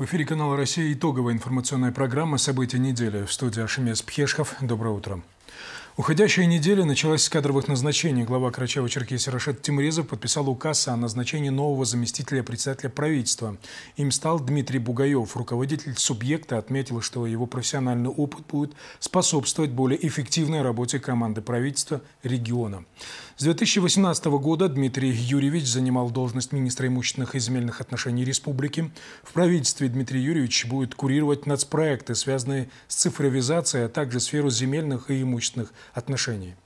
эфире канала «Россия» итоговая информационная программа «События недели». В студии Ашемес Пхешхов. Доброе утро. Уходящая неделя началась с кадровых назначений. Глава Карачаево-Черкесии Рашид Тимрезов подписал указ о назначении нового заместителя председателя правительства. Им стал Дмитрий Бугаев. Руководитель субъекта отметил, что его профессиональный опыт будет способствовать более эффективной работе команды правительства региона. С 2018 года Дмитрий Юрьевич занимал должность министра имущественных и земельных отношений республики. В правительстве Дмитрий Юрьевич будет курировать нацпроекты, связанные с цифровизацией, а также сферу земельных и имущественных отношений.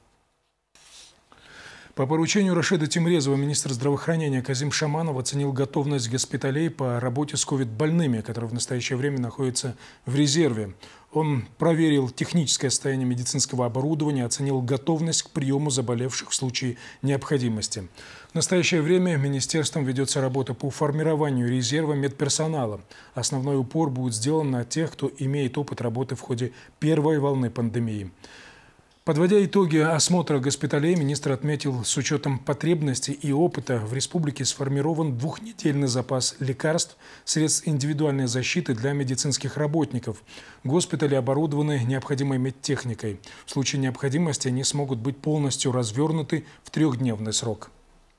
По поручению Рашида Тимрезова министр здравоохранения Казим Шаманов оценил готовность госпиталей по работе с ковид-больными, которые в настоящее время находятся в резерве. Он проверил техническое состояние медицинского оборудования, оценил готовность к приему заболевших в случае необходимости. В настоящее время министерством ведется работа по формированию резерва медперсонала. Основной упор будет сделан на тех, кто имеет опыт работы в ходе первой волны пандемии. Подводя итоги осмотра госпиталей, министр отметил, с учетом потребностей и опыта в республике сформирован двухнедельный запас лекарств, средств индивидуальной защиты для медицинских работников. Госпитали оборудованы необходимой медтехникой. В случае необходимости они смогут быть полностью развернуты в трехдневный срок.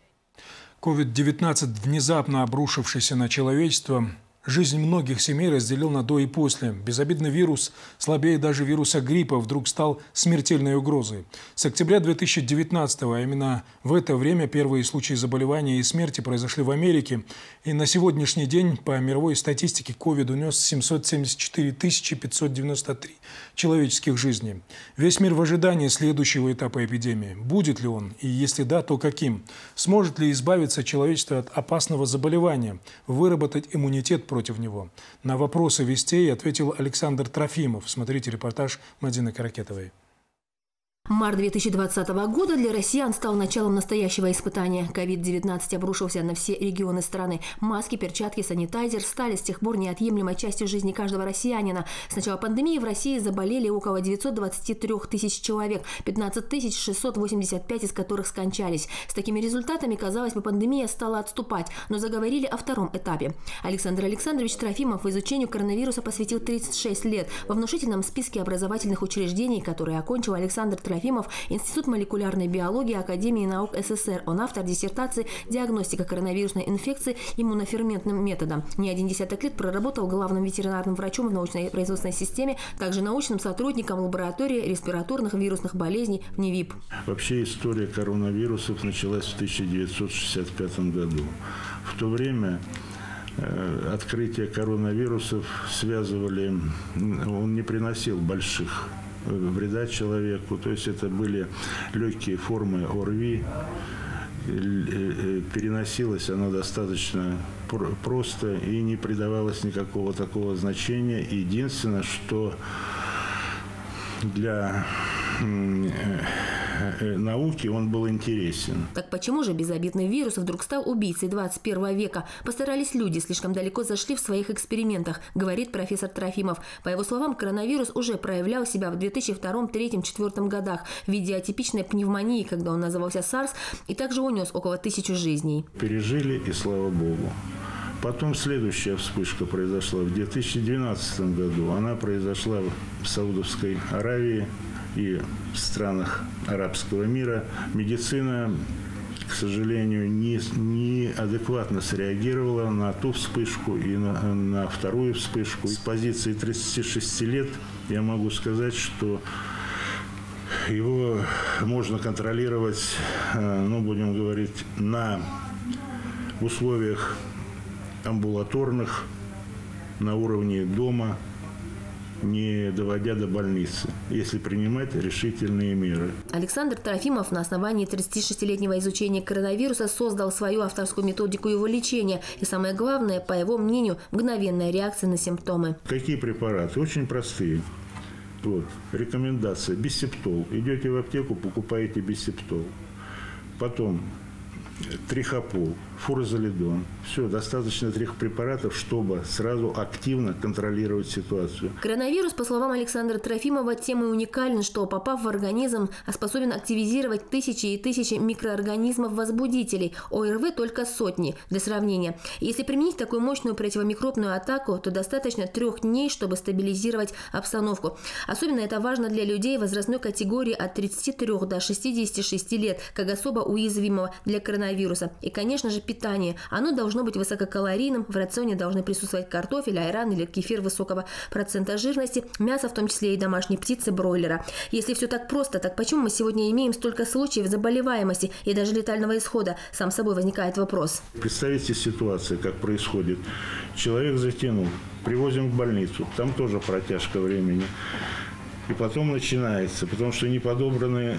COVID-19, внезапно обрушившийся на человечество, жизнь многих семей разделил на до и после. Безобидный вирус, слабее даже вируса гриппа, вдруг стал смертельной угрозой. С октября 2019-го, а именно в это время, первые случаи заболевания и смерти произошли в Америке. И на сегодняшний день по мировой статистике COVID унес 774 593 человеческих жизней. Весь мир в ожидании следующего этапа эпидемии. Будет ли он? И если да, то каким? Сможет ли избавиться человечество от опасного заболевания? Выработать иммунитет против него? На вопросы вестей ответил Александр Трофимов. Смотрите репортаж Мадины Каракетовой. Март 2020 года для россиян стал началом настоящего испытания. COVID-19 обрушился на все регионы страны. Маски, перчатки, санитайзер стали с тех пор неотъемлемой частью жизни каждого россиянина. С начала пандемии в России заболели около 923 тысяч человек, 15 685 из которых скончались. С такими результатами, казалось бы, пандемия стала отступать, но заговорили о втором этапе. Александр Александрович Трофимов изучению коронавируса посвятил 36 лет. Во внушительном списке образовательных учреждений, которые окончил Александр Трофимов, Институт молекулярной биологии Академии наук СССР. Он автор диссертации «Диагностика коронавирусной инфекции иммуноферментным методом». Не один десяток лет проработал главным ветеринарным врачом в научно-производственной системе, также научным сотрудником лаборатории респираторных вирусных болезней в НИВИП. Вообще история коронавирусов началась в 1965 году. В то время открытие коронавирусов связывали, он не приносил больших вреда человеку, то есть это были легкие формы ОРВИ, переносилось оно достаточно просто и не придавалось никакого такого значения. Единственное, что для науки он был интересен. Так почему же безобидный вирус вдруг стал убийцей 21 века? Постарались люди, слишком далеко зашли в своих экспериментах, говорит профессор Трофимов. По его словам, коронавирус уже проявлял себя в 2002, 2003, 2004 годах в виде атипичной пневмонии, когда он назывался SARS, и также унес около 1000 жизней. Пережили, и слава богу. Потом следующая вспышка произошла в 2012 году. Она произошла в Саудовской Аравии и в странах арабского мира. Медицина, к сожалению, неадекватно среагировала на ту вспышку и на вторую вспышку. С позиции 36 лет я могу сказать, что его можно контролировать, будем говорить, на условиях амбулаторных, на уровне дома, не доводя до больницы, если принимать решительные меры. Александр Трофимов на основании 36-летнего изучения коронавируса создал свою авторскую методику его лечения. И самое главное, по его мнению, мгновенная реакция на симптомы. Какие препараты? Очень простые. Рекомендация: бисептол. Идете в аптеку, покупаете бисептол. Потом трихопол, фурозолидон. Все, достаточно 3 препаратов, чтобы сразу активно контролировать ситуацию. Коронавирус, по словам Александра Трофимова, тем и уникален, что, попав в организм, способен активизировать тысячи и тысячи микроорганизмов-возбудителей. ОРВ только сотни. Для сравнения, если применить такую мощную противомикробную атаку, то достаточно 3 дней, чтобы стабилизировать обстановку. Особенно это важно для людей возрастной категории от 33 до 66 лет, как особо уязвимого для коронавируса. И, конечно же, питание. Оно должно быть высококалорийным. В рационе должны присутствовать картофель, айран или кефир высокого процента жирности, мясо, в том числе и домашней птицы, бройлера. Если все так просто, так почему мы сегодня имеем столько случаев заболеваемости и даже летального исхода? Сам собой возникает вопрос. Представьте ситуацию, как происходит. Человек затянул, привозим в больницу, там тоже протяжка времени. И потом начинается, потому что не подобраны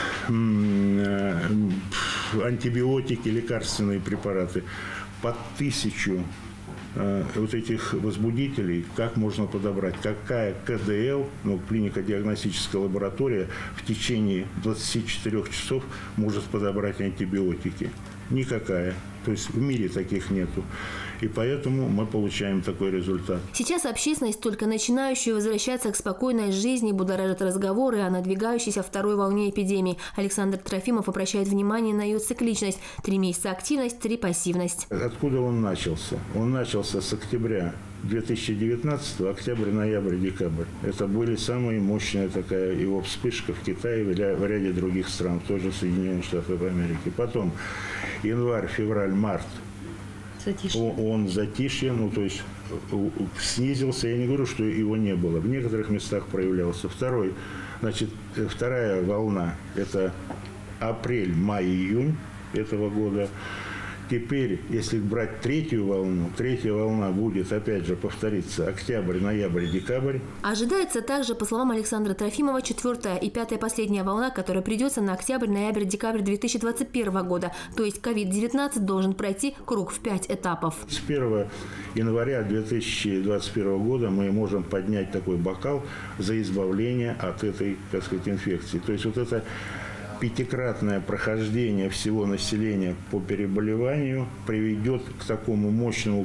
антибиотики, лекарственные препараты. Под 1000 вот этих возбудителей как можно подобрать? Какая КДЛ, клинико-диагностическая лаборатория, в течение 24 часов может подобрать антибиотики? Никакая. То есть в мире таких нету. И поэтому мы получаем такой результат. Сейчас общественность, только начинающую возвращаться к спокойной жизни, будоражит разговоры о надвигающейся 2-й волне эпидемии. Александр Трофимов обращает внимание на ее цикличность. 3 месяца активность, 3 пассивность. Откуда он начался? Он начался с октября 2019, октябрь, ноябрь, декабрь. Это были самые мощная такая его вспышка в Китае и в ряде других стран, тоже Соединенных Штатов Америки. Потом январь, февраль, март. Он затишье, то есть снизился. Я не говорю, что его не было. В некоторых местах проявлялся. Вторая волна – это апрель, май, июнь этого года. Теперь, если брать 3-ю волну, 3-я волна будет, опять же, повториться октябрь, ноябрь, декабрь. Ожидается также, по словам Александра Трофимова, 4-я и 5-я последняя волна, которая придется на октябрь, ноябрь, декабрь 2021 года. То есть COVID-19 должен пройти круг в 5 этапов. С 1 января 2021 года мы можем поднять такой бокал за избавление от этой, инфекции. То есть вот это 5-кратное прохождение всего населения по переболеванию приведет к такому мощному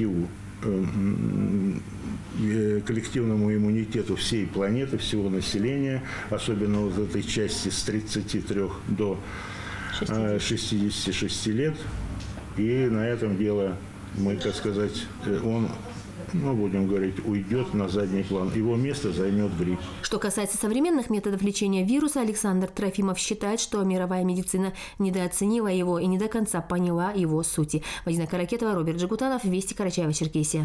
коллективному иммунитету всей планеты, всего населения, особенно вот этой части с 33 до 66 лет. И на этом дело мы, будем говорить, уйдет на задний план. Его место займет грипп. Что касается современных методов лечения вируса, Александр Трофимов считает, что мировая медицина недооценила его и не до конца поняла его сути. Мадина Каракетова, Роберт Джигутанов, Вести, Карачаево-Черкесия.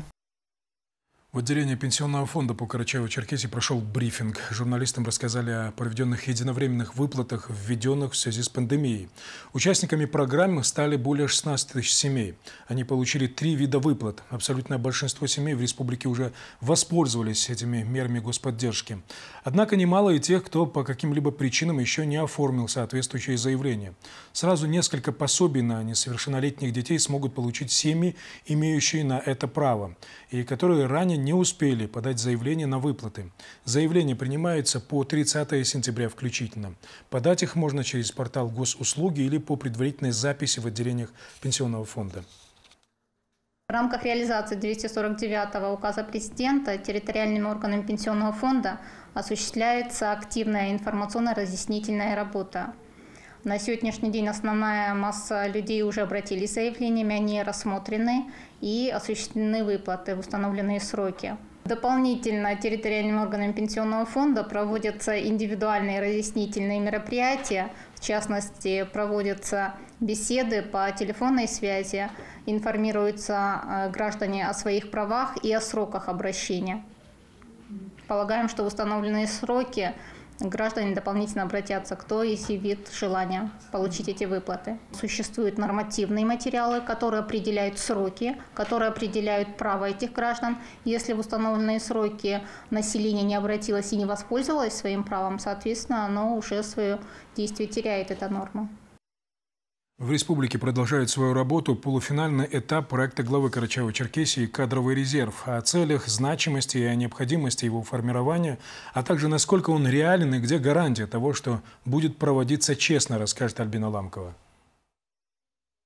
В отделении Пенсионного фонда по Карачаево-Черкесии прошел брифинг. Журналистам рассказали о проведенных единовременных выплатах, введенных в связи с пандемией. Участниками программы стали более 16 тысяч семей. Они получили 3 вида выплат. Абсолютное большинство семей в республике уже воспользовались этими мерами господдержки. Однако немало и тех, кто по каким-либо причинам еще не оформил соответствующие заявления. Сразу несколько пособий на несовершеннолетних детей смогут получить семьи, имеющие на это право, и которые ранее не успели подать заявление на выплаты. Заявления принимаются по 30 сентября включительно. Подать их можно через портал госуслуги или по предварительной записи в отделениях Пенсионного фонда. В рамках реализации 249-го указа президента территориальными органами Пенсионного фонда осуществляется активная информационно-разъяснительная работа. На сегодняшний день основная масса людей уже обратились с заявлениями, они рассмотрены и осуществлены выплаты в установленные сроки. Дополнительно территориальными органами Пенсионного фонда проводятся индивидуальные разъяснительные мероприятия, в частности, проводятся беседы по телефонной связи, информируются граждане о своих правах и о сроках обращения. Полагаем, что в установленные сроки граждане дополнительно обратятся, кто изъявит желание получить эти выплаты. Существуют нормативные материалы, которые определяют сроки, которые определяют право этих граждан. Если в установленные сроки население не обратилось и не воспользовалось своим правом, соответственно, оно уже свое действие теряет, эта норма. В республике продолжает свою работу полуфинальный этап проекта главы Карачаево-Черкесии «Кадровый резерв». О целях, значимости и о необходимости его формирования, а также насколько он реален и где гарантия того, что будет проводиться честно, расскажет Альбина Ламкова.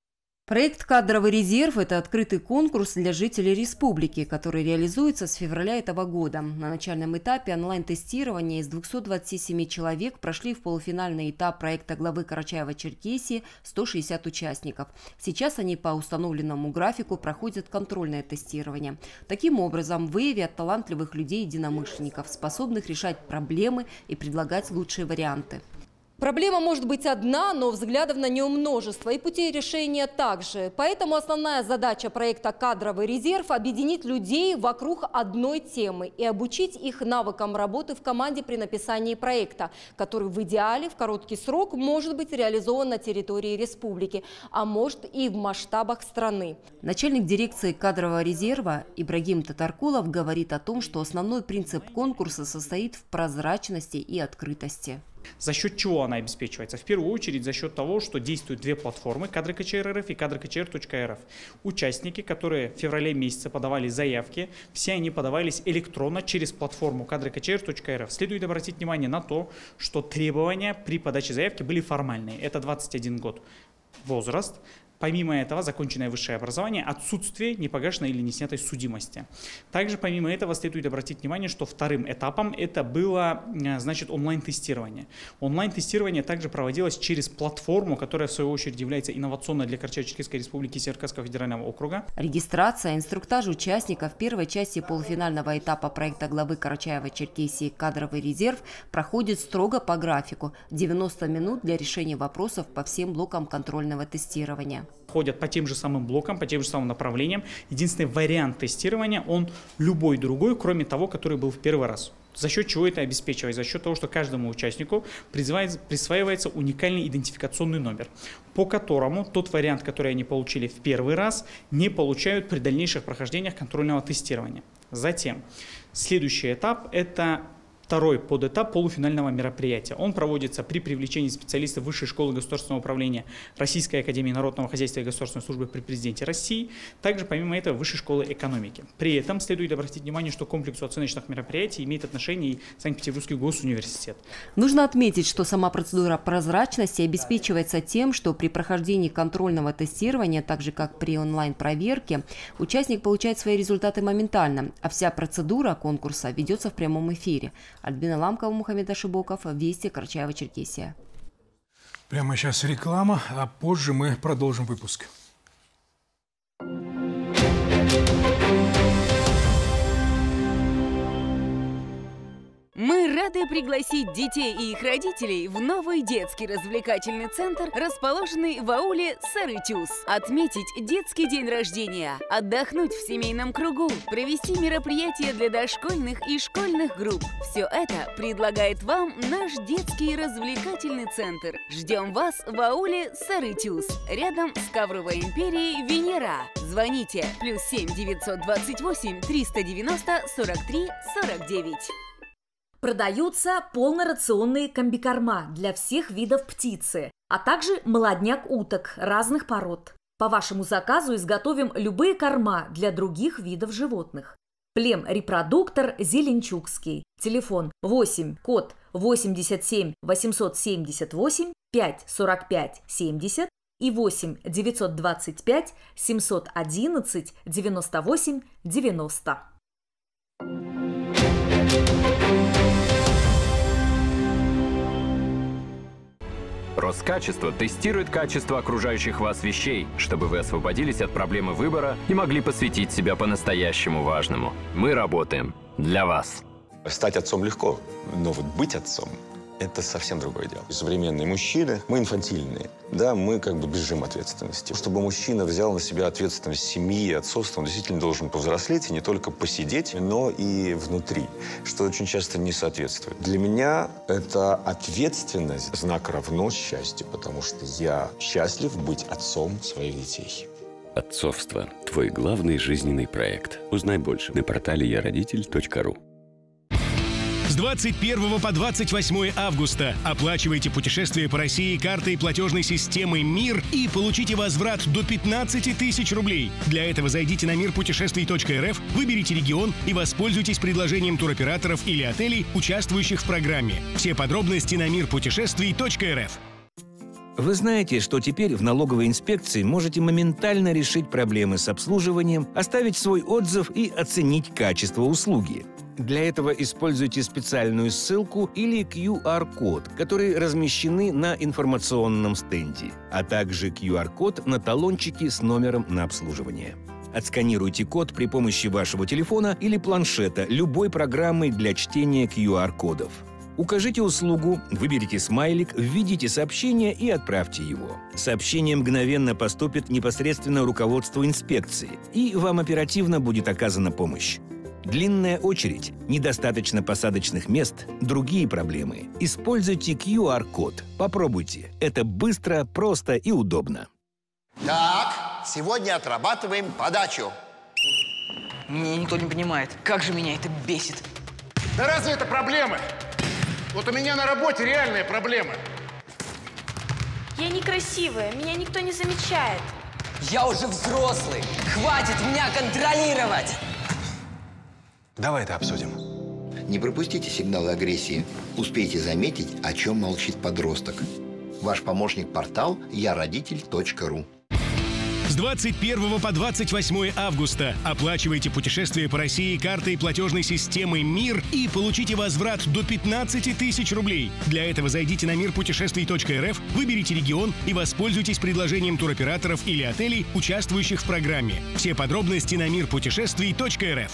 Проект «Кадровый резерв» – это открытый конкурс для жителей республики, который реализуется с февраля этого года. На начальном этапе онлайн-тестирования из 227 человек прошли в полуфинальный этап проекта главы Карачаево-Черкесии 160 участников. Сейчас они по установленному графику проходят контрольное тестирование. Таким образом, выявят талантливых людей-единомышленников, способных решать проблемы и предлагать лучшие варианты. Проблема может быть одна, но взглядов на нее множество, и путей решения также. Поэтому основная задача проекта «Кадровый резерв» – объединить людей вокруг одной темы и обучить их навыкам работы в команде при написании проекта, который в идеале в короткий срок может быть реализован на территории республики, а может и в масштабах страны. Начальник дирекции «Кадрового резерва» Ибрагим Татаркулов говорит о том, что основной принцип конкурса состоит в прозрачности и открытости. За счет чего она обеспечивается? В первую очередь за счет того, что действуют две платформы – Кадры.КЧР.РФ и Кадры.КЧР.РФ. Участники, которые в феврале месяце подавали заявки, все они подавались электронно через платформу Кадры.КЧР.РФ. Следует обратить внимание на то, что требования при подаче заявки были формальные. Это 21 год возраст. Помимо этого, законченное высшее образование, отсутствие непогашенной или неснятой судимости. Также, помимо этого, следует обратить внимание, что вторым этапом это было, значит, онлайн-тестирование. Онлайн-тестирование также проводилось через платформу, которая, в свою очередь, является инновационной для Карачаево-Черкесской республики и Северокавказского федерального округа. Регистрация, инструктаж участников первой части полуфинального этапа проекта главы Карачаево-Черкесии «Кадровый резерв» проходит строго по графику – 90 минут для решения вопросов по всем блокам контрольного тестирования. Ходят по тем же самым блокам, по тем же самым направлениям. Единственный вариант тестирования, он любой другой, кроме того, который был в первый раз. За счет чего это обеспечивается? За счет того, что каждому участнику присваивается уникальный идентификационный номер, по которому тот вариант, который они получили в первый раз, не получают при дальнейших прохождениях контрольного тестирования. Затем, следующий этап – это второй подэтап полуфинального мероприятия. Он проводится при привлечении специалистов Высшей школы государственного управления Российской академии народного хозяйства и государственной службы при президенте России, также помимо этого Высшей школы экономики. При этом следует обратить внимание, что к комплексу оценочных мероприятий имеет отношение и Санкт-Петербургский госуниверситет. Нужно отметить, что сама процедура прозрачности обеспечивается тем, что при прохождении контрольного тестирования, так же как при онлайн-проверке, участник получает свои результаты моментально, а вся процедура конкурса ведется в прямом эфире. Альбина Ламкова, Мухаммед Ашибоков, Вести, Карачаево-Черкесия. Прямо сейчас реклама, а позже мы продолжим выпуск. Мы рады пригласить детей и их родителей в новый детский развлекательный центр, расположенный в ауле Сарычус. Отметить детский день рождения, отдохнуть в семейном кругу, провести мероприятия для дошкольных и школьных групп. Все это предлагает вам наш детский развлекательный центр. Ждем вас в ауле Сарычус, рядом с Ковровой империей Венера. Звоните +7 928 390 43 49. Продаются полнорационные комбикорма для всех видов птицы, а также молодняк уток разных пород. По вашему заказу изготовим любые корма для других видов животных. Плем-репродуктор Зеленчукский. Телефон 8, код 87 878 5 45 70 и 8 925 711 98 90. Роскачество тестирует качество окружающих вас вещей, чтобы вы освободились от проблемы выбора и могли посвятить себя по-настоящему важному. Мы работаем для вас. Стать отцом легко, но вот быть отцом – это совсем другое дело. Современные мужчины, мы инфантильные, да, мы как бы бежим ответственности. Чтобы мужчина взял на себя ответственность семьи и отцовства, он действительно должен повзрослеть и не только посидеть, но и внутри, что очень часто не соответствует. Для меня это ответственность, знак равно счастью, потому что я счастлив быть отцом своих детей. Отцовство – твой главный жизненный проект. Узнай больше на портале яродитель.ру. С 21 по 28 августа оплачивайте путешествие по России картой платежной системы «Мир» и получите возврат до 15 тысяч рублей. Для этого зайдите на мирпутешествий.рф, выберите регион и воспользуйтесь предложением туроператоров или отелей, участвующих в программе. Все подробности на мирпутешествий.рф. Вы знаете, что теперь в налоговой инспекции можете моментально решить проблемы с обслуживанием, оставить свой отзыв и оценить качество услуги. Для этого используйте специальную ссылку или QR-код, которые размещены на информационном стенде, а также QR-код на талончике с номером на обслуживание. Отсканируйте код при помощи вашего телефона или планшета любой программой для чтения QR-кодов. Укажите услугу, выберите смайлик, введите сообщение и отправьте его. Сообщение мгновенно поступит непосредственно руководству инспекции, и вам оперативно будет оказана помощь. Длинная очередь, недостаточно посадочных мест, другие проблемы. Используйте QR-код. Попробуйте. Это быстро, просто и удобно. Так, сегодня отрабатываем подачу. Меня никто не понимает. Как же меня это бесит. Да разве это проблемы? Вот у меня на работе реальные проблемы. Я некрасивая, меня никто не замечает. Я уже взрослый. Хватит меня контролировать. Давай это обсудим. Не пропустите сигналы агрессии. Успейте заметить, о чем молчит подросток. Ваш помощник-портал яродитель.ру. С 21 по 28 августа оплачивайте путешествие по России картой платежной системы «Мир» и получите возврат до 15 тысяч рублей. Для этого зайдите на мирпутешествий.рф, выберите регион и воспользуйтесь предложением туроператоров или отелей, участвующих в программе. Все подробности на мирпутешествий.рф.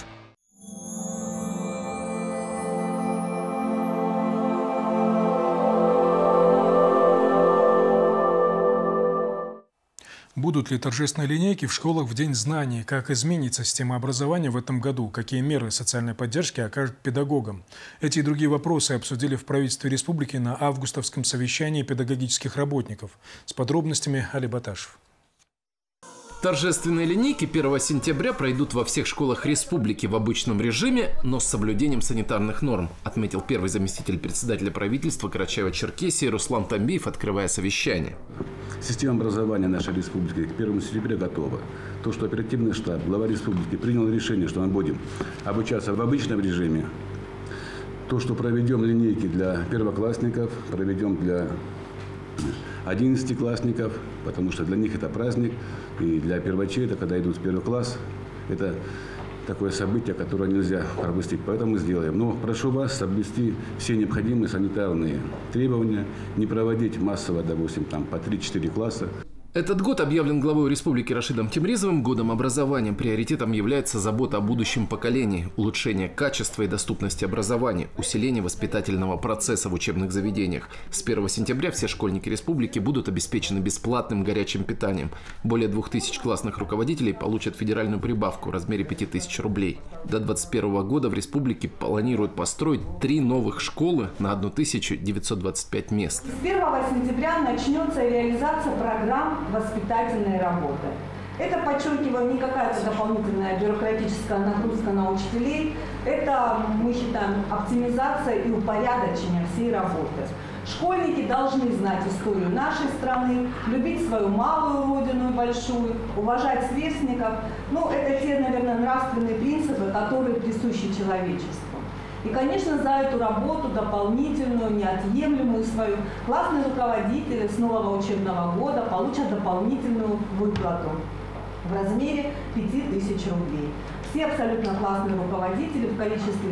Будут ли торжественные линейки в школах в День знаний? Как изменится система образования в этом году? Какие меры социальной поддержки окажут педагогам? Эти и другие вопросы обсудили в правительстве республики на августовском совещании педагогических работников. С подробностями Али Баташев. Торжественные линейки 1 сентября пройдут во всех школах республики в обычном режиме, но с соблюдением санитарных норм, отметил первый заместитель председателя правительства Карачаево-Черкесии Руслан Тамбиев, открывая совещание. Система образования нашей республики к 1 сентября готова. То, что оперативный штаб, глава республики принял решение, что мы будем обучаться в обычном режиме, то, что проведем линейки для первоклассников, проведем для 11-классников, потому что для них это праздник, и для первачей, это когда идут в первый класс, это такое событие, которое нельзя пропустить, поэтому сделаем. Но прошу вас соблюсти все необходимые санитарные требования, не проводить массово, допустим, там по 3-4 класса. Этот год объявлен главой республики Рашидом Темризовым годом образования. Приоритетом является забота о будущем поколении, улучшение качества и доступности образования, усиление воспитательного процесса в учебных заведениях. С 1 сентября все школьники республики будут обеспечены бесплатным горячим питанием. Более 2000 классных руководителей получат федеральную прибавку в размере 5000 рублей. До 2021 года в республике планируют построить 3 новых школы на 1925 мест. С 1 сентября начнется реализация программ воспитательной работы. Это, подчеркиваю, не какая-то дополнительная бюрократическая нагрузка на учителей. Это, мы считаем, оптимизация и упорядочение всей работы. Школьники должны знать историю нашей страны, любить свою малую родину и большую, уважать сверстников. Ну, это те, наверное, нравственные принципы, которые присущи человечеству. И, конечно, за эту работу дополнительную, неотъемлемую свою, классные руководители с нового учебного года получат дополнительную выплату в размере 5000 рублей. Все абсолютно классные руководители в количестве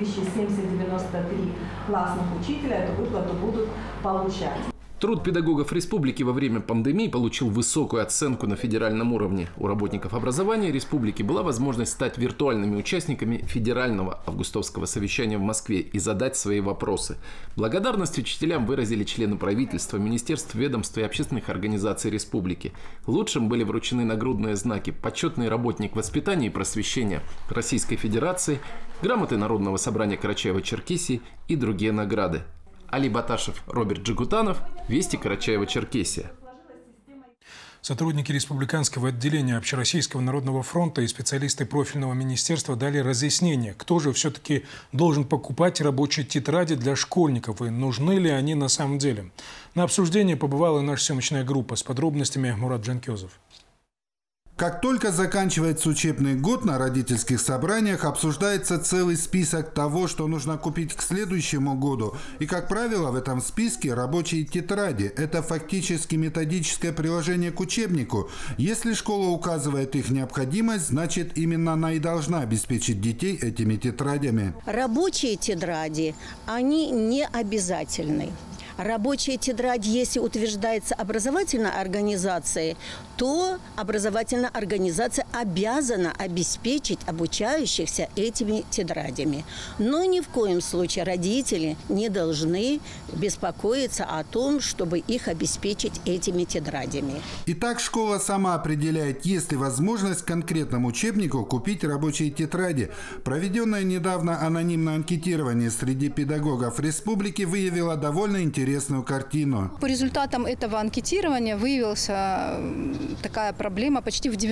2793 классных учителя эту выплату будут получать. Труд педагогов республики во время пандемии получил высокую оценку на федеральном уровне. У работников образования республики была возможность стать виртуальными участниками федерального августовского совещания в Москве и задать свои вопросы. Благодарность учителям выразили члены правительства, министерств, ведомств и общественных организаций республики. Лучшим были вручены нагрудные знаки «Почетный работник воспитания и просвещения Российской Федерации», грамоты Народного собрания Карачаево-Черкесии и другие награды. Али Баташев, Роберт Джигутанов, Вести, Карачаево-Черкесия. Сотрудники республиканского отделения Общероссийского народного фронта и специалисты профильного министерства дали разъяснение, кто же все-таки должен покупать рабочие тетради для школьников и нужны ли они на самом деле. На обсуждении побывала наша съемочная группа. С подробностями Мурат Джанкезов. Как только заканчивается учебный год, на родительских собраниях обсуждается целый список того, что нужно купить к следующему году. И, как правило, в этом списке рабочие тетради. Это фактически методическое приложение к учебнику. Если школа указывает их необходимость, значит, именно она и должна обеспечить детей этими тетрадями. Рабочие тетради, они не обязательны. Рабочая тетрадь, если утверждается образовательной организацией, то образовательная организация обязана обеспечить обучающихся этими тетрадями. Но ни в коем случае родители не должны беспокоиться о том, чтобы их обеспечить этими тетрадями. Итак, школа сама определяет, есть ли возможность конкретному учебнику купить рабочие тетради. Проведенное недавно анонимное анкетирование среди педагогов республики выявило довольно интересную картину. По результатам этого анкетирования выявилась такая проблема. Почти в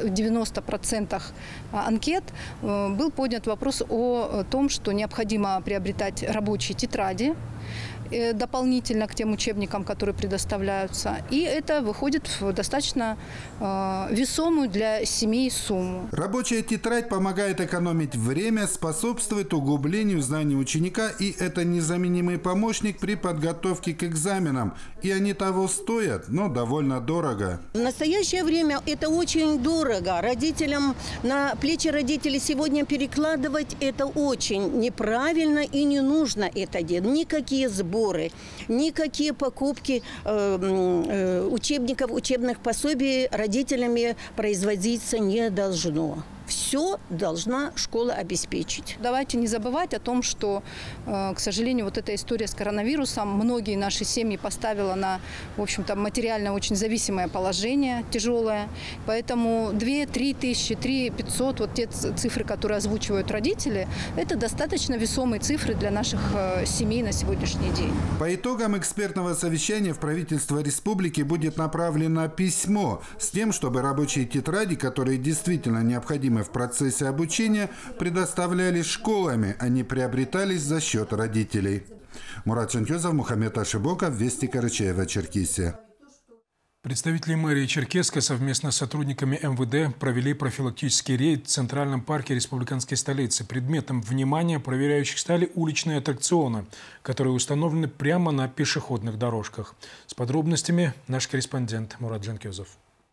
90% анкет был поднят вопрос о том, что необходимо приобретать рабочие тетради дополнительно к тем учебникам, которые предоставляются. И это выходит в достаточно весомую для семей сумму. Рабочая тетрадь помогает экономить время, способствует углублению знаний ученика, и это незаменимый помощник при подготовке к экзаменам. И они того стоят, но довольно дорого. В настоящее время это очень дорого. Родителям, на плечи родителей сегодня перекладывать это очень неправильно и не нужно это делать. Никакие сборы, никакие покупки учебников, учебных пособий родителями производиться не должно. Все должна школа обеспечить. Давайте не забывать о том, что, к сожалению, вот эта история с коронавирусом многие наши семьи поставила на, в общем-то, материально очень зависимое положение, тяжелое. Поэтому 2-3 тысячи, 3-500, вот те цифры, которые озвучивают родители, это достаточно весомые цифры для наших семей на сегодняшний день. По итогам экспертного совещания в правительство республики будет направлено письмо с тем, чтобы рабочие тетради, которые действительно необходимы в процессе обучения, предоставлялись школами, а не приобретались за счет родителей. Мурат Чантёзов, Мухаммед Ашибоков, Вести, Карачаево-Черкесия. Представители мэрии Черкесска совместно с сотрудниками МВД провели профилактический рейд в Центральном парке республиканской столицы. Предметом внимания проверяющих стали уличные аттракционы, которые установлены прямо на пешеходных дорожках. С подробностями наш корреспондент Мурат Чантёзов.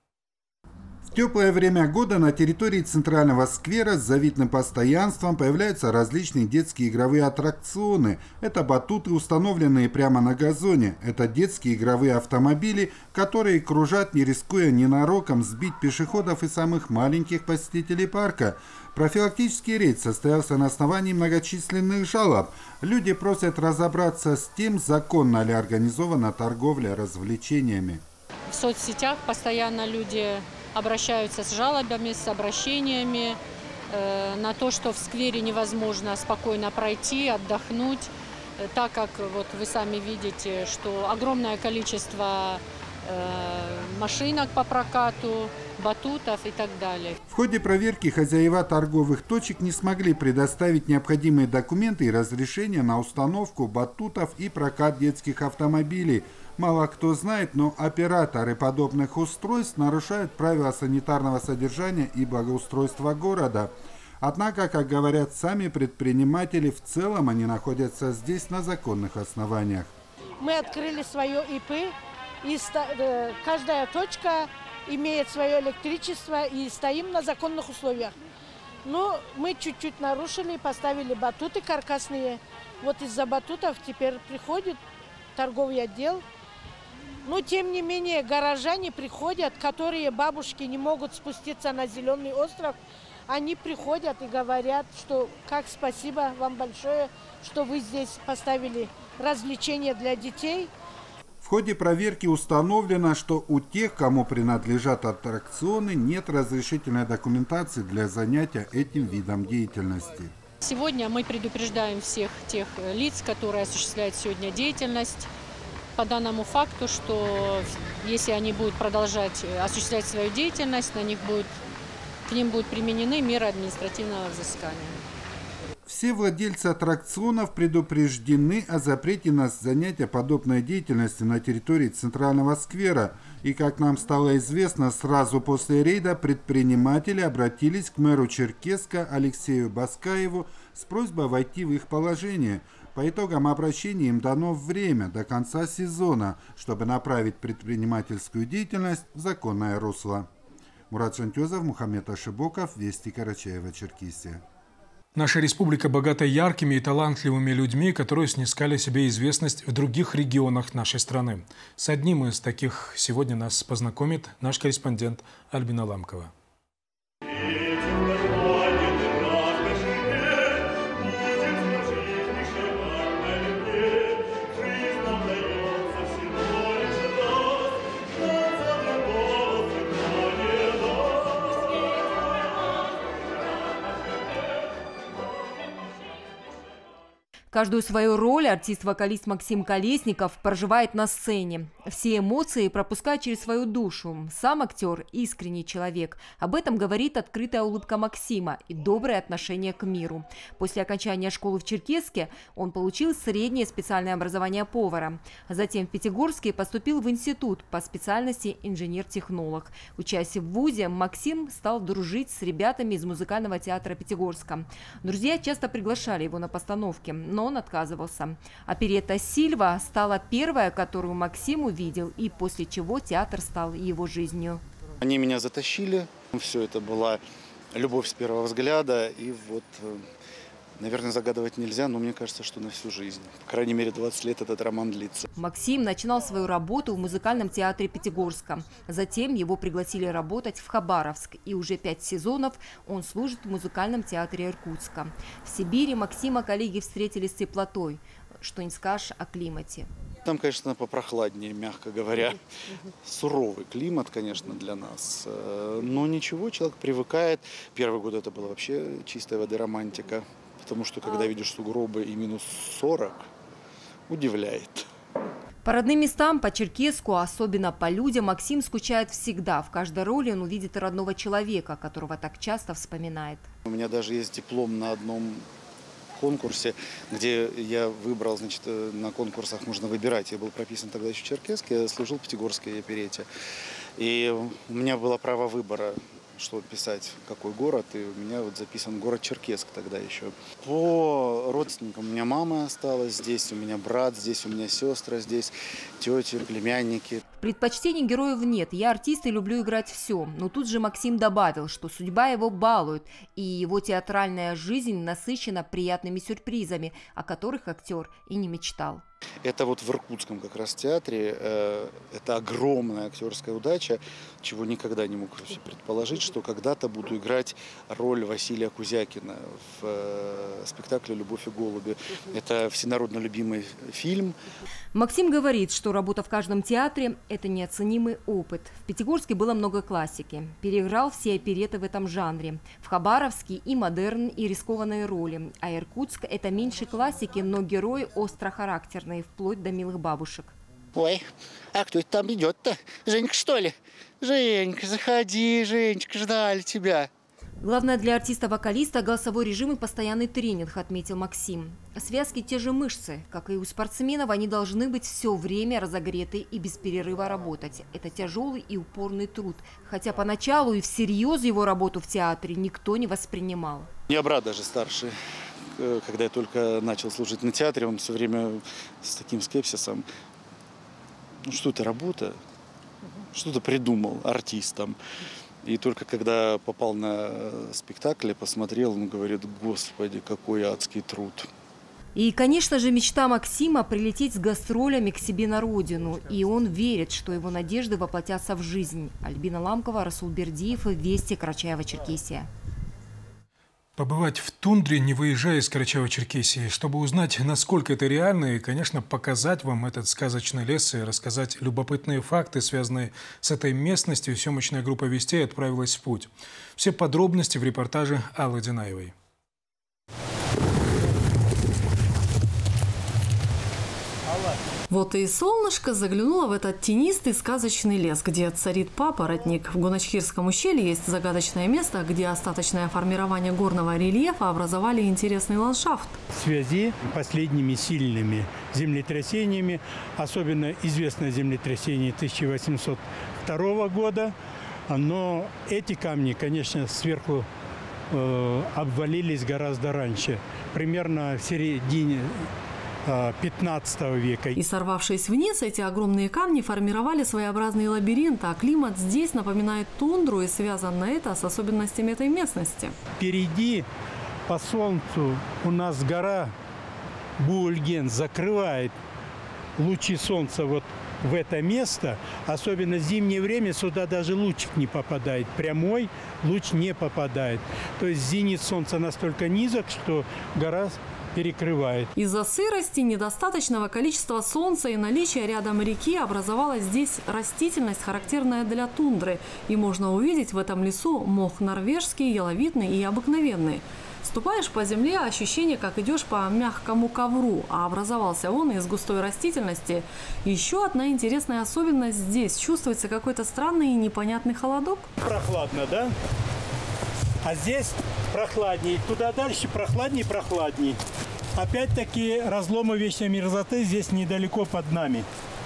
В теплое время года на территории Центрального сквера с завидным постоянством появляются различные детские игровые аттракционы. Это батуты, установленные прямо на газоне. Это детские игровые автомобили, которые кружат, не рискуя ненароком сбить пешеходов и самых маленьких посетителей парка. Профилактический рейд состоялся на основании многочисленных жалоб. Люди просят разобраться с тем, законно ли организована торговля развлечениями. В соцсетях постоянно люди обращаются с жалобами, с обращениями на то, что в сквере невозможно спокойно пройти, отдохнуть, так как вот вы сами видите, что огромное количество машинок по прокату, батутов и так далее. В ходе проверки хозяева торговых точек не смогли предоставить необходимые документы и разрешения на установку батутов и прокат детских автомобилей. Мало кто знает, но операторы подобных устройств нарушают правила санитарного содержания и благоустройства города. Однако, как говорят сами предприниматели, в целом они находятся здесь на законных основаниях. Мы открыли свое ИП, и каждая точка имеет свое электричество, и стоим на законных условиях. Но мы чуть-чуть нарушили, поставили батуты каркасные. Вот из-за батутов теперь приходит торговый отдел. Но, тем не менее, горожане приходят, которые бабушки не могут спуститься на Зеленый остров. Они приходят и говорят, что как спасибо вам большое, что вы здесь поставили развлечения для детей. В ходе проверки установлено, что у тех, кому принадлежат аттракционы, нет разрешительной документации для занятия этим видом деятельности. Сегодня мы предупреждаем всех тех лиц, которые осуществляют сегодня деятельность, по данному факту, что если они будут продолжать осуществлять свою деятельность, к ним будут применены меры административного взыскания. Все владельцы аттракционов предупреждены о запрете на занятия подобной деятельностью на территории Центрального сквера. И, как нам стало известно, сразу после рейда предприниматели обратились к мэру Черкесска Алексею Баскаеву с просьбой войти в их положение. По итогам обращения им дано время до конца сезона, чтобы направить предпринимательскую деятельность в законное русло. Мурат Жантезов, Мухаммед Ашибоков, Вести, Карачаево-Черкесия. Наша республика богата яркими и талантливыми людьми, которые снискали себе известность в других регионах нашей страны. С одним из таких сегодня нас познакомит наш корреспондент Альбина Ламкова. Каждую свою роль артист-вокалист Максим Колесников проживает на сцене. Все эмоции пропускает через свою душу. Сам актер – искренний человек. Об этом говорит открытая улыбка Максима и доброе отношение к миру. После окончания школы в Черкесске он получил среднее специальное образование повара. Затем в Пятигорске поступил в институт по специальности инженер-технолог. Учась в вузе, Максим стал дружить с ребятами из музыкального театра Пятигорска. Друзья часто приглашали его на постановки, но он отказывался. Оперетта «Сильва» стала первой, которую Максим увидел, и после чего театр стал его жизнью. Они меня затащили. Все это была любовь с первого взгляда. И вот, наверное, загадывать нельзя, но мне кажется, что на всю жизнь. По крайней мере, 20 лет этот роман длится. Максим начинал свою работу в музыкальном театре Пятигорска. Затем его пригласили работать в Хабаровск. И уже 5 сезонов он служит в музыкальном театре Иркутска. В Сибири Максима коллеги встретили с теплотой. Что не скажешь о климате. Там, конечно, попрохладнее, мягко говоря. Суровый климат, конечно, для нас. Но ничего, человек привыкает. Первый год это была вообще чистая воды романтика. Потому что, когда видишь сугробы и минус 40, удивляет. По родным местам, по Черкесску, особенно по людям, Максим скучает всегда. В каждой роли он увидит родного человека, которого так часто вспоминает. У меня даже есть диплом на одном конкурсе, где я выбрал, значит, на конкурсах можно выбирать. Я был прописан тогда еще в Черкесске, я служил в Пятигорской оперете. И у меня было право выбора, что писать, какой город, и у меня вот записан город Черкесск тогда еще. По родственникам у меня мама осталась здесь, у меня брат здесь, у меня сестры здесь, тети, племянники. Предпочтений героев нет, я артист и люблю играть все. Но тут же Максим добавил, что судьба его балует, и его театральная жизнь насыщена приятными сюрпризами, о которых актер и не мечтал. Это вот в Иркутском как раз театре, это огромная актерская удача, чего никогда не мог предположить, что когда-то буду играть роль Василия Кузякина в спектакле «Любовь и голуби». Это всенародно любимый фильм. Максим говорит, что работа в каждом театре – это неоценимый опыт. В Пятигорске было много классики. Переиграл все опереты в этом жанре. В Хабаровске и модерн, и рискованные роли. А Иркутск – это меньше классики, но герои острохарактерные, вплоть до милых бабушек. Ой, а кто это там идет-то? Женька, что ли? Женька, заходи, Женечка, ждали тебя. Главное для артиста-вокалиста – голосовой режим и постоянный тренинг, отметил Максим. Связки те же мышцы. Как и у спортсменов, они должны быть все время разогреты и без перерыва работать. Это тяжелый и упорный труд. Хотя поначалу и всерьез его работу в театре никто не воспринимал. У меня брат даже старший. Когда я только начал служить на театре, он все время с таким скепсисом. Ну что это работа? Что-то придумал артистом. И только когда попал на спектакль, посмотрел, он говорит: господи, какой адский труд. И, конечно же, мечта Максима – прилететь с гастролями к себе на родину. И он верит, что его надежды воплотятся в жизнь. Альбина Ламкова, Расул Бердиев, Вести, Карачаево-Черкесия. Побывать в тундре, не выезжая из Карачаево-Черкесии, чтобы узнать, насколько это реально, и, конечно, показать вам этот сказочный лес и рассказать любопытные факты, связанные с этой местностью, съемочная группа «Вестей» отправилась в путь. Все подробности в репортаже Аллы Динаевой. Вот и солнышко заглянуло в этот тенистый сказочный лес, где царит папоротник. В Гуночхирском ущелье есть загадочное место, где остаточное формирование горного рельефа образовали интересный ландшафт. В связи с последними сильными землетрясениями, особенно известное землетрясение 1802 года, но эти камни, конечно, сверху обвалились гораздо раньше, примерно в середине 15 века. И сорвавшись вниз, эти огромные камни формировали своеобразный лабиринт, а климат здесь напоминает тундру, и связано это с особенностями этой местности. Впереди по солнцу у нас гора Буульген закрывает лучи солнца вот в это место. Особенно в зимнее время сюда даже лучик не попадает. Прямой луч не попадает. То есть зенит солнца настолько низок, что гора перекрывает. Из-за сырости, недостаточного количества солнца и наличия рядом реки образовалась здесь растительность, характерная для тундры. И можно увидеть в этом лесу мох норвежский, яловидный и обыкновенный. Ступаешь по земле, ощущение, как идешь по мягкому ковру, а образовался он из густой растительности. Еще одна интересная особенность здесь. Чувствуется какой-то странный и непонятный холодок. Прохладно, да? А здесь прохладней. Туда дальше прохладней. Опять-таки разломы вечной мерзлоты здесь недалеко под нами.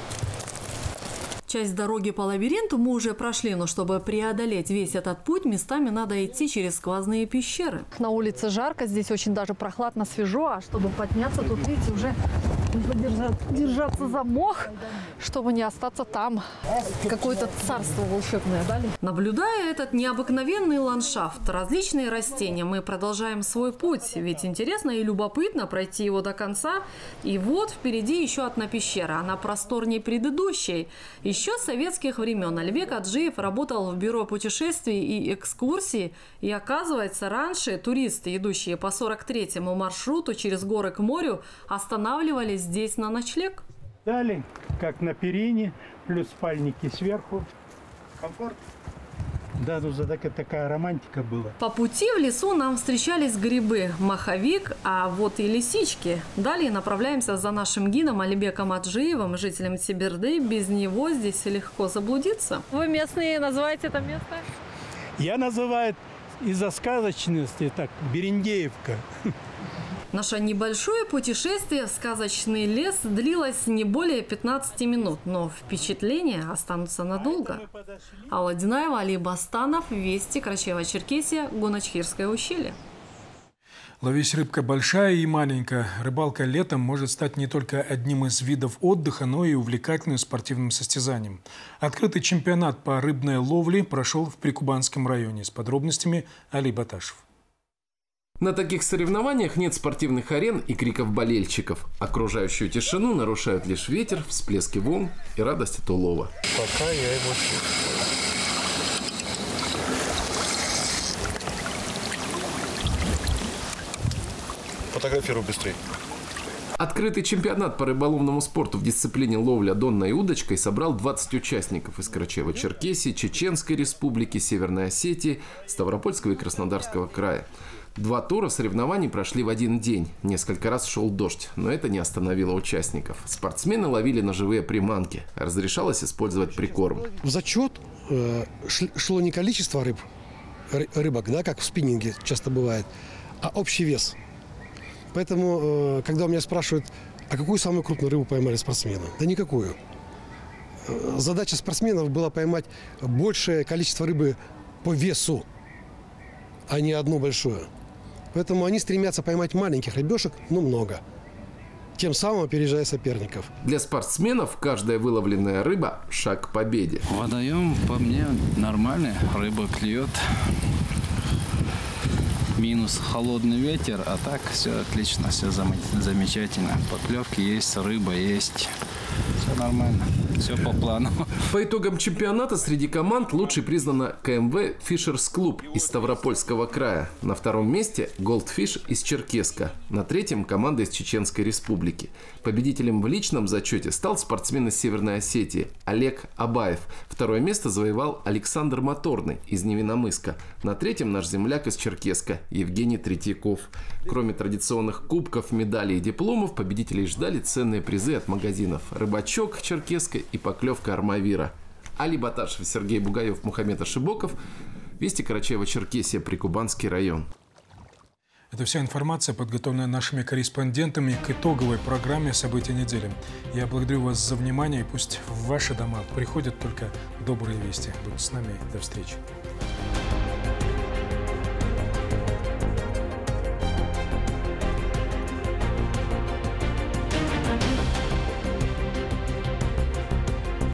Часть дороги по лабиринту мы уже прошли, но чтобы преодолеть весь этот путь, местами надо идти через сквозные пещеры. На улице жарко, здесь очень даже прохладно, свежо, а чтобы подняться, тут, видите, уже держаться за мох, чтобы не остаться там. Какое-то царство волшебное, да? Наблюдая этот необыкновенный ландшафт, различные растения, мы продолжаем свой путь. Ведь интересно и любопытно пройти его до конца. И вот впереди еще одна пещера. Она просторнее предыдущей. Еще с советских времен Альбек Аджиев работал в бюро путешествий и экскурсий. И оказывается, раньше туристы, идущие по 43-му маршруту через горы к морю, останавливались здесь на ночлег. Далее, как на перине, плюс спальники сверху. Комфорт. Да, ну такая романтика была. По пути в лесу нам встречались грибы, маховик, а вот и лисички. Далее направляемся за нашим гидом Альбеком Аджиевым, жителем Сибирды. Без него здесь легко заблудиться. Вы местные называете это место? Я называю из-за сказочности так Берендеевка. Наше небольшое путешествие в сказочный лес длилось не более 15 минут, но впечатления останутся надолго. Алла Динаева, Али Бастанов, Вести, Карачаево-Черкесия, Гуночхирское ущелье. Ловись рыбка большая и маленькая. Рыбалка летом может стать не только одним из видов отдыха, но и увлекательным спортивным состязанием. Открытый чемпионат по рыбной ловле прошел в Прикубанском районе. С подробностями Али Баташев. На таких соревнованиях нет спортивных арен и криков болельщиков. Окружающую тишину нарушают лишь ветер, всплески волн и радость от улова. Пока я его чувствую. Фотографирую быстрее. Открытый чемпионат по рыболовному спорту в дисциплине ловля донной удочкой собрал 20 участников из Карачаево-Черкесии, Чеченской Республики, Северной Осетии, Ставропольского и Краснодарского края. 2 тура соревнований прошли в один день. Несколько раз шел дождь, но это не остановило участников. Спортсмены ловили на живые приманки. Разрешалось использовать прикорм. В зачет шло не количество рыбок, да, как в спиннинге часто бывает, а общий вес. Поэтому, когда у меня спрашивают, а какую самую крупную рыбу поймали спортсмены? Да никакую. Задача спортсменов была поймать большее количество рыбы по весу, а не одну большую. Поэтому они стремятся поймать маленьких рыбешек, но много, тем самым опережая соперников. Для спортсменов каждая выловленная рыба – шаг к победе. Водоем по мне нормальный, рыба клюет. Минус холодный ветер, а так все отлично, все замечательно. Поклевки есть, рыба есть. Все нормально, все по плану. По итогам чемпионата среди команд лучшей признана КМВ «Фишерс Клуб» из Ставропольского края. На 2-м месте «Голдфиш» из Черкесска. На 3-м команда из Чеченской Республики. Победителем в личном зачете стал спортсмен из Северной Осетии Олег Абаев. 2-е место завоевал Александр Моторный из Невиномыска. На 3-м наш земляк из Черкесска Евгений Третьяков. Кроме традиционных кубков, медалей и дипломов, победителей ждали ценные призы от магазинов Рыбачок Черкесская и поклевка Армавира. Али Баташев, Сергей Бугаев, Мухаммед Ашибоков. Вести Карачаево-Черкесия, Прикубанский район. Это вся информация, подготовленная нашими корреспондентами к итоговой программе «События недели». Я благодарю вас за внимание, и пусть в ваши дома приходят только добрые вести. Будьте с нами. До встречи.